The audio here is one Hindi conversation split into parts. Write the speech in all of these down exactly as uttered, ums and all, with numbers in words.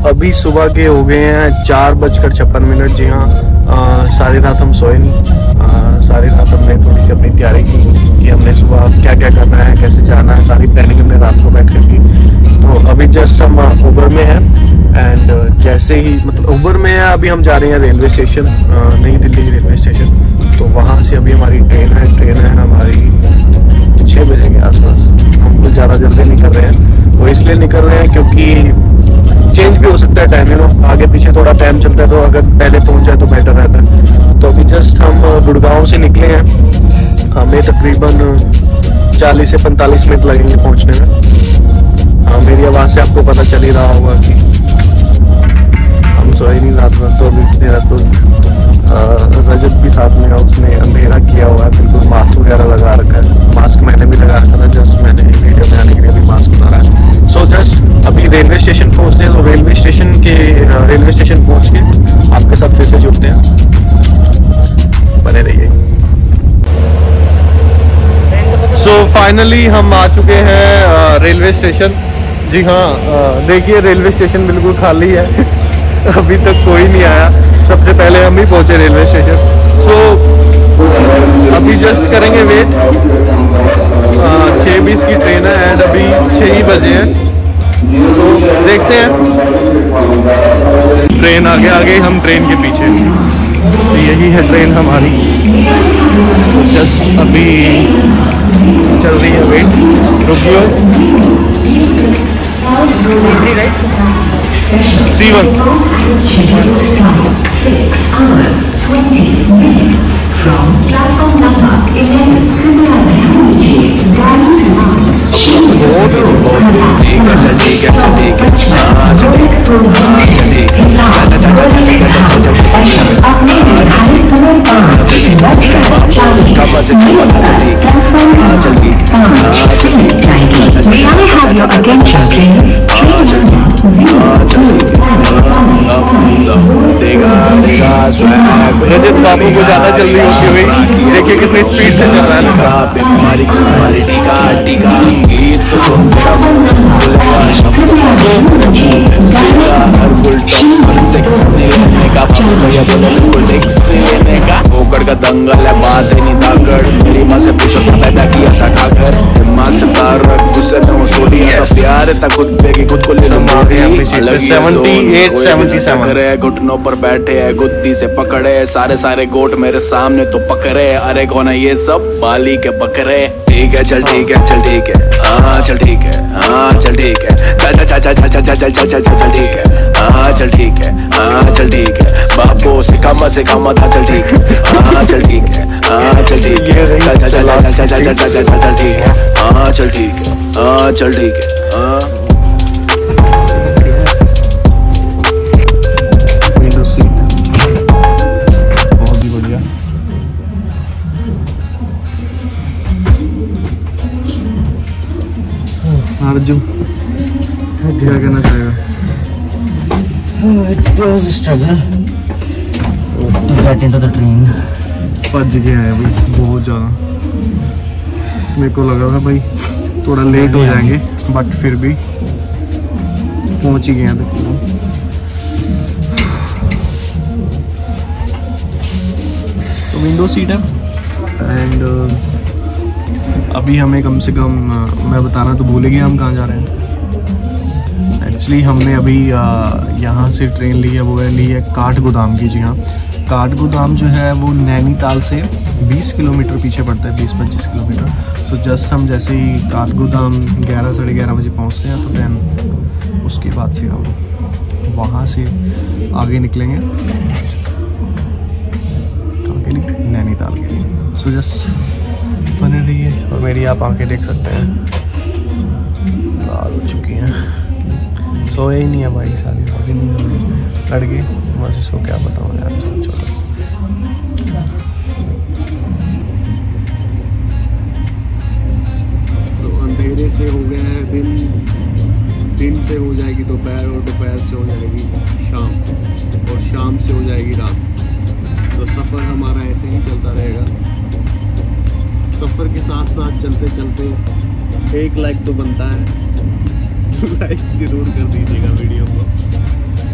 अभी सुबह के हो गए हैं चार बजकर छप्पन मिनट। जी हाँ, सारी रात हम सोए नहीं। आ, सारी रात हमने थोड़ी सी अपनी तैयारी की कि हमने सुबह क्या क्या करना है, कैसे जाना है, सारी प्लानिंग हमने रात को बैठ कर की। तो अभी जस्ट हम उबर में हैं एंड जैसे ही मतलब उबर में है, अभी हम जा रहे हैं रेलवे स्टेशन, नई दिल्ली रेलवे स्टेशन। तो वहाँ से अभी हमारी ट्रेन है ट्रेन है हमारी छः बजे के आसपास। हम कुछ ज़्यादा जल्दी नहीं कर रहे हैं, वो इसलिए नहीं कर रहे हैं क्योंकि चेंज भी हो सकता है टाइम, यू नो, आगे पीछे थोड़ा टाइम चलता है, तो अगर पहले पहुंच जाए तो बेटर रहता है। तो अभी जस्ट हम गुड़गांव से निकले हैं, हमें तकरीबन चालीस से पैंतालीस मिनट लगेंगे पहुंचने में। हाँ, मेरी आवाज़ से आपको पता चल ही रहा होगा कि हम सोए नहीं रात भर। तो अभी कितनी रात को रजत भी साथ में है, उसने अंधेरा किया हुआ है, बिल्कुल मास्क वगैरह लगा रखा है। मास्क मैंने भी लगा रखा था, जस्ट मैंने वीडियो में आने के लिए भी मास्क बना रहा है। सो जस्ट अभी रेलवे स्टेशन पहुंचते हैं, तो रेलवे स्टेशन के रेलवे स्टेशन पहुंच के आपके साथ फिर से जुड़ते हैं, बने रहिए। सो so, फाइनली हम आ चुके हैं रेलवे स्टेशन। जी हाँ, देखिए रेलवे स्टेशन बिल्कुल खाली है अभी तक कोई नहीं आया, सबसे पहले हम ही पहुंचे रेलवे स्टेशन। सो so, अभी जस्ट करेंगे वेट, छः बीस की ट्रेन है एंड अभी छः ही बजे हैं, तो देखते हैं। ट्रेन आगे आगे, हम ट्रेन के पीछे, तो यही है ट्रेन हमारी। तो जस्ट अभी चल रही है वेट, रुकियो। सी वन रजत बाबू को ज्यादा जल्दी होती हुई, देखिए कितनी स्पीड से चल रहा है। बीमारी की बीमारी टीका टीका संगीत तो सुन तेरा बोलेगा शब्द सीधा हर फुल टॉप हर सेक्स लेने का भैया बोले बिल्कुल नेक्स्ट लेने का ओकड़ का दंगल है, बात है नहीं ताकड़। मेरी माँ से पूछो था पैदा किया था खाकर, दिमाग से तार रख गुस्से में वो सोडी है, प्यार था खुद पे कि खुद को ले लो मारी। अठहत्तर सतहत्तर करे घुटनों पर बैठे है, गुद्दी से पकड़े सारे सारे गोट मेरे सामने तो पकड़े। अरे कौन है ये सब बाली के बकरे। ठीक है चल ठीक है चल ठीक है हाँ चल ठीक है हाँ चल ठीक है चल चल चल चल चल चल चल चल चल चल ठीक है हाँ चल ठीक है हाँ चल ठीक है बापू सिखामा सिखामा था चल ठीक है हाँ चल ठीक है हाँ चल ठीक है चल चल चल चल चल चल चल चल चल ठीक है हाँ चल ठीक है हाँ चल ठीक है हाँ। अर्जुन क्या कहना चाहेगा? It was a struggle to get into the train. पज गया है भाई बहुत ज़्यादा। मेरे को लगा था भाई थोड़ा लेट हो जाएंगे, बट फिर भी पहुंच ही गए हैं। तो विंडो सीट है एंड अभी हमें कम से कम, मैं बताना तो भूल गया हम कहाँ जा रहे हैं। एक्चुअली हमने अभी यहाँ से ट्रेन ली है, वो है ली है काठगोदाम की। जी हाँ, काठगोदाम जो है वो नैनीताल से बीस किलोमीटर पीछे पड़ता है, बीस पच्चीस किलोमीटर। तो जस्ट हम जैसे ही काठगोदाम ग्यारह साढ़े ग्यारह बजे पहुँचते हैं, तो दैन उसके बाद फिर हम वहाँ से आगे निकलेंगे के लिए, नैनीताल के लिए। सो जस्ट बने रहिए। और मेरी आप आंखें देख सकते हैं लाल हो चुकी हैं, सोए ही नहीं है भाई, सारी आगे नहीं सो रही लड़के, बस इसको क्या बताऊँ यार। चलो सो अंधेरे से हो गए हैं दिन, दिन से हो जाएगी दोपहर, और दोपहर से हो जाएगी शाम, और शाम से हो जाएगी रात। तो सफ़र हमारा ऐसे ही चलता रहेगा। सफ़र के साथ साथ चलते चलते एक लाइक तो बनता है, लाइक ज़रूर कर दीजिएगा वीडियो को।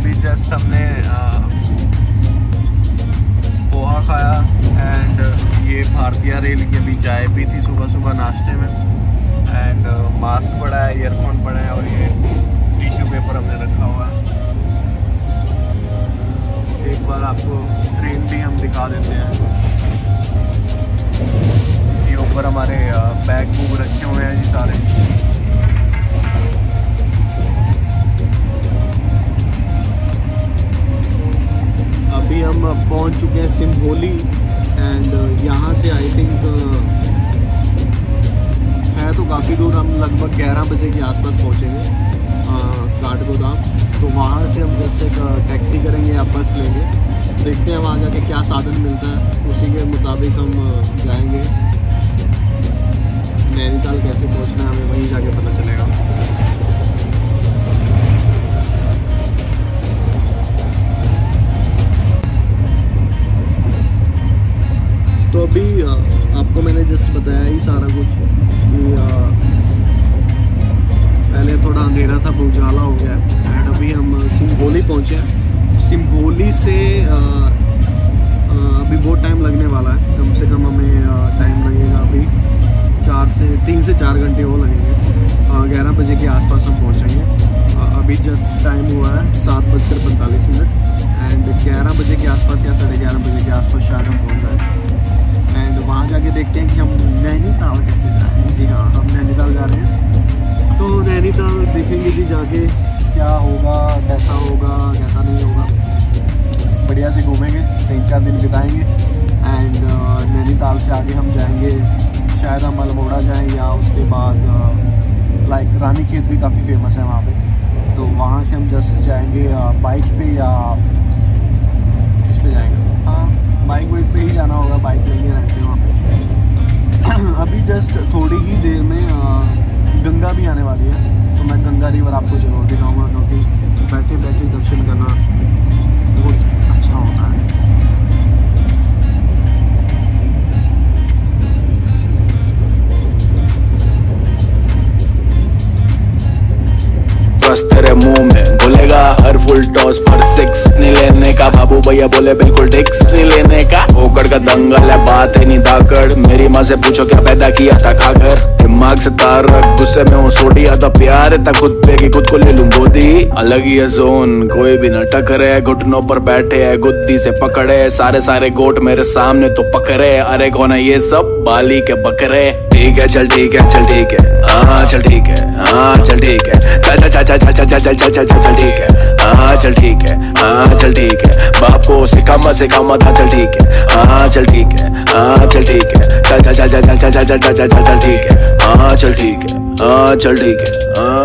अभी जस्ट हमने पोहा खाया एंड ये भारतीय रेल की अभी चाय पी थी सुबह सुबह नाश्ते में। एंड मास्क पड़ा है, ईयरफोन पड़ा है और ये टिश्यू पेपर हमने रखा हुआ है। एक बार आपको ट्रेन भी हम दिखा देते हैं। ये ऊपर हमारे बैग बुक रखे हुए हैं जी सारे। अभी हम पहुंच चुके हैं सिंभोली एंड यहाँ से आई थिंक है तो काफ़ी दूर। हम लगभग ग्यारह बजे के आसपास पहुँचेंगे काठगोदाम। तो वहाँ से हम जैसे एक टैक्सी करेंगे या बस लेंगे, देखते हैं वहाँ जाके क्या साधन मिलता है, उसी के मुताबिक हम जाएंगे। नैनीताल कैसे पहुँचना है हमें वहीं जाके पता चलेगा। तो अभी आपको मैंने जस्ट बताया ही सारा कुछ कि पहले थोड़ा अंधेरा था, बहुत उजाला हो गया एंड अभी हम सिंभोली पहुँचे हैं। सिंभोली से आ, आ, अभी बहुत टाइम लगने वाला है, कम से कम हमें टाइम लगेगा अभी चार से तीन से चार घंटे और लगेंगे। ग्यारह बजे के आसपास हम पहुँचेंगे। अभी जस्ट टाइम हुआ है सात बजकर पैंतालीस मिनट एंड ग्यारह बजे के आसपास या साढ़े ग्यारह बजे के आसपास शायद हम पहुँच जाए। एंड वहाँ जाके देखते हैं कि हम नैनीताल कैसे जाएँ। जी हाँ, हम नैनीताल जा रहे हैं। तो नैनीताल देखेंगे जी जाके क्या होगा, कैसा होगा, कैसा नहीं होगा। बढ़िया से घूमेंगे, तीन चार दिन बिताएंगे एंड नैनीताल से आगे हम जाएंगे, शायद हम अल्मोड़ा जाएं या उसके बाद लाइक रानी खेत भी काफ़ी फेमस है वहाँ पे। तो वहाँ से हम जस्ट जाएंगे बाइक पे या किस पे जाएंगे। हाँ, बाइक वाइक पे ही जाना होगा, बाइक लेंगे रहते हैं वहाँ पे। अभी जस्ट थोड़ी ही देर में आ, गंगा भी आने वाली है, तो मैं गंगा रिवर आपको जरूर दिखाऊंगा क्योंकि बैठे बैठे दर्शन करना बहुत अच्छा होता है। बस तेरे मुंह में बोलेगा हर फुल टॉस पर सिक्स नहीं लेने का। बाबू भैया बोले बिल्कुल डिक्स नहीं लेने का। ओकड़ का दंगल है, बात है नहीं दाकड़। मेरी माँ से पूछो क्या पैदा किया था खाकर। दिमाग से तार रख, गुस्से में हूँ सोडिया था प्यार था खुद पे कि खुद को ले लूं गोदी। अलग ही है जोन, कोई भी न टकरे। घुटनों पर बैठे है, गुद्दी से पकड़े। सारे सारे गोट मेरे सामने तो पकड़े। अरे कौन है ये सब, बाली के बकरे। ठीक है चल ठीक है चल ठीक है हाँ चल ठीक है हाँ चल ठीक है चल चल चल चल चल चल चल चल चल चल ठीक है हाँ चल ठीक है हाँ चल ठीक है। बाप को सिखामा सिखामा था चल ठीक है हाँ चल ठीक है हाँ चल ठीक है चल चल चल चल चल चल चल चल चल चल चल ठीक है हाँ चल ठीक है हाँ चल ठीक है हाँ।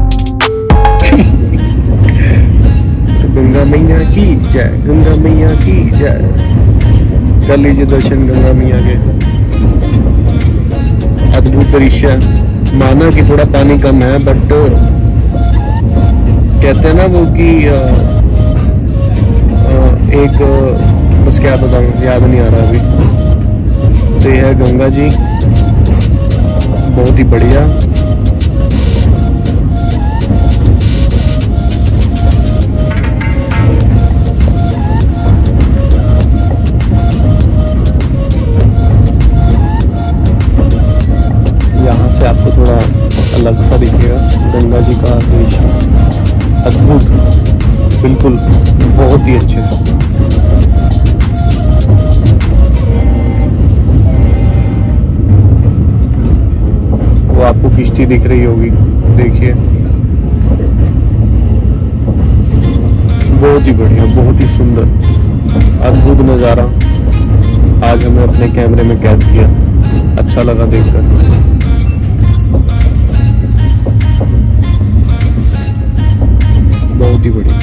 गंगा मैया की जय, गंगा मैया की जय। कर लीजिए दर्शन गंगा मैया के। अद्भुत दृश्य, माना कि थोड़ा पानी कम है बट कहते हैं ना वो कि आ, आ, एक बस क्या बताऊं, याद नहीं आ रहा अभी। तो यह है गंगा जी, बहुत ही बढ़िया। यहाँ से आपको थोड़ा अलग सा दिखेगा गंगा जी का दृश्य। अद्भुत, बिल्कुल बहुत ही अच्छे। वो आपको किश्ती दिख रही होगी, देखिए बहुत ही बढ़िया, बहुत ही सुंदर, अद्भुत नज़ारा आज हमें अपने कैमरे में कैद किया। अच्छा लगा देखकर। बहुत ही बढ़िया।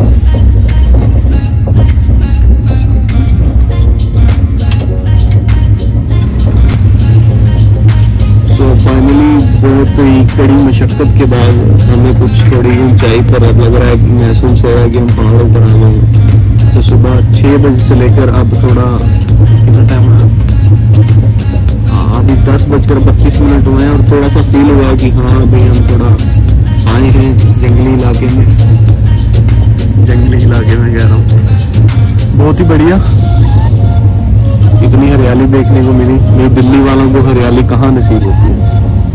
सो फाइनली बहुत ही कड़ी मशक्कत के बाद हमें कुछ थोड़ी ऊंचाई पर अब लग रहा है कि महसूस हो रहा है कि हम पहाड़ों पर आ गए हैं। तो सुबह छः बजे से लेकर अब थोड़ा कितना टाइम है, अभी दस बजकर पच्चीस मिनट हुए हैं और थोड़ा सा फील हुआ कि हाँ अभी हम थोड़ा आए हैं जंगली इलाके में। जंगली इलाके में कह रहा हूँ, बहुत ही बढ़िया। इतनी हरियाली देखने को मिली, नहीं दिल्ली वालों को हरियाली कहाँ नसीब होती है।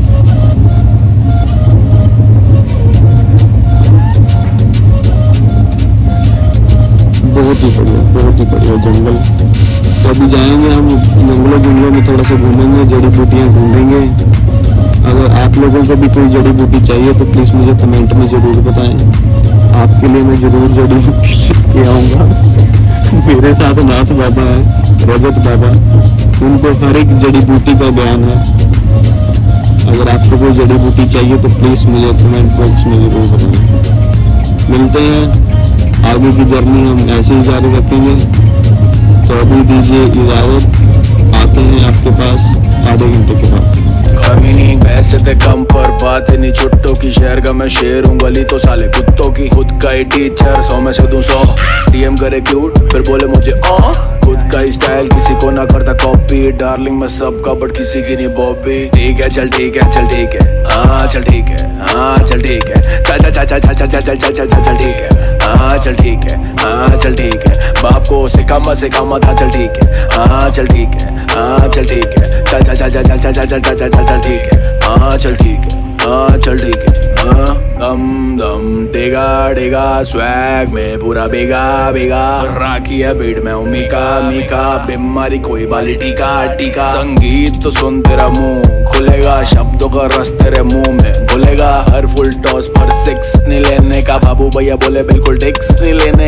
बहुत ही बढ़िया, बहुत ही बढ़िया जंगल। तो अभी जाएंगे हम जंगलों जंगलों में थोड़ा सा घूमेंगे, जड़ी बूटियाँ ढूंढेंगे। अगर आप लोगों को भी कोई जड़ी बूटी चाहिए तो प्लीज़ मुझे कमेंट में ज़रूर बताएं, आपके लिए मैं ज़रूर जड़ी बूटी के आऊँगा। मेरे साथ नाथ बाबा है, रजत बाबा, उनको हर एक जड़ी बूटी का ज्ञान है। अगर आपको कोई जड़ी बूटी चाहिए तो प्लीज़ मुझे कमेंट बॉक्स में ज़रूर बताएं। मिलते हैं, आगे की जर्नी हम ऐसे ही जारी रखेंगे। तो अभी दीजिए इजाज़त, आते हैं आपके पास आधे घंटे के बाद। कमी नहीं पैसे थे कम पर बात नहीं छुट्टों की, शहर का मैं शेर हूँ गली तो साले कुत्तों की। खुद का ही टीचर सौ में से दूं सौ, डीएम करे क्यूट फिर बोले मुझे ओ। खुद का ही स्टाइल किसी को ना करता कॉपी, डार्लिंग मैं सबका बट किसी की नहीं बॉबी। ठीक है चल ठीक है चल ठीक है हाँ चल ठीक है हाँ चल ठीक है चल चल चल चल चल चल चल चल चल चल चल ठीक है हाँ चल ठीक है हाँ चल ठीक है। बाप को सिखामा सिखामा था चल ठीक है हाँ चल ठीक है हाँ चल ठीक है चल चल चल चल चल चल चल चल चल चल ठीक है हाँ चल ठीक है हाँ चल ठीक है हाँ। दम दम डेगा डेगा स्वैग में पूरा बेगा बेगा, राखी है भीड़ में हूँ मीका मीका, बीमारी कोई बाली टीका टीका। संगीत तो सुन तेरा मुंह खुलेगा, शब्दों का रस तेरे मुंह में घुलेगा। हर फुल टॉस पर सिक्स नहीं लेने का, बाबू भैया बोले बिल्कुल डिक्स नहीं लेने।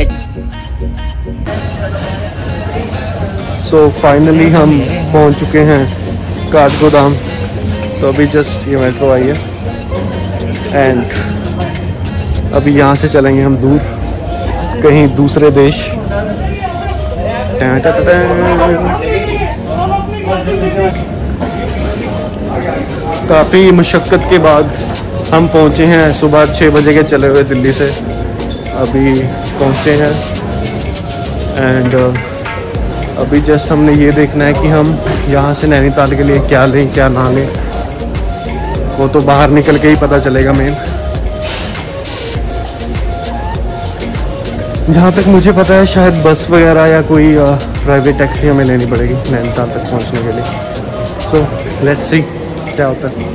सो फाइनली हम पहुंच चुके हैं काठगोदाम। तो अभी जस्ट ये मेट्रो आई है एंड अभी यहाँ से चलेंगे हम दूर कहीं दूसरे देश। काफ़ी मुशक्क़त के बाद हम पहुँचे हैं सुबह छः बजे के चले हुए दिल्ली से, अभी पहुँचे हैं एंड अभी जस्ट हमने ये देखना है कि हम यहाँ से नैनीताल के लिए क्या लें क्या ना लें, वो तो बाहर निकल के ही पता चलेगा। मेन जहाँ तक मुझे पता है शायद बस वगैरह या कोई प्राइवेट टैक्सी हमें लेनी पड़ेगी नैनीताल तक पहुँचने के लिए। सो लेट्स सी क्या होता है।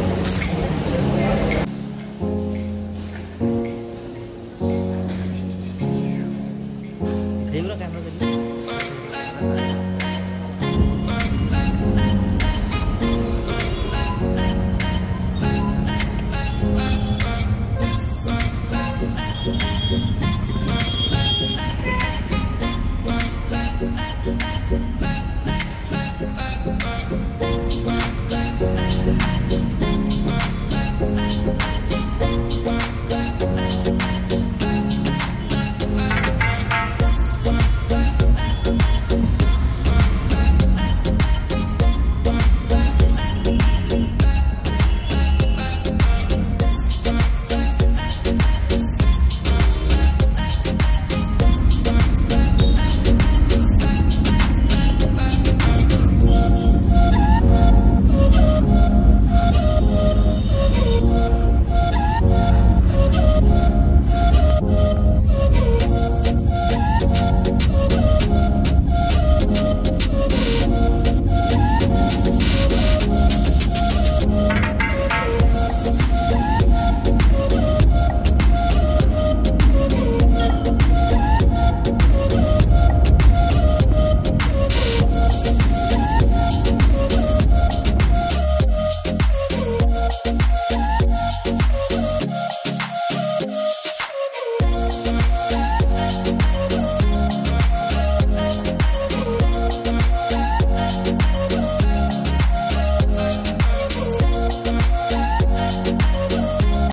Thank you.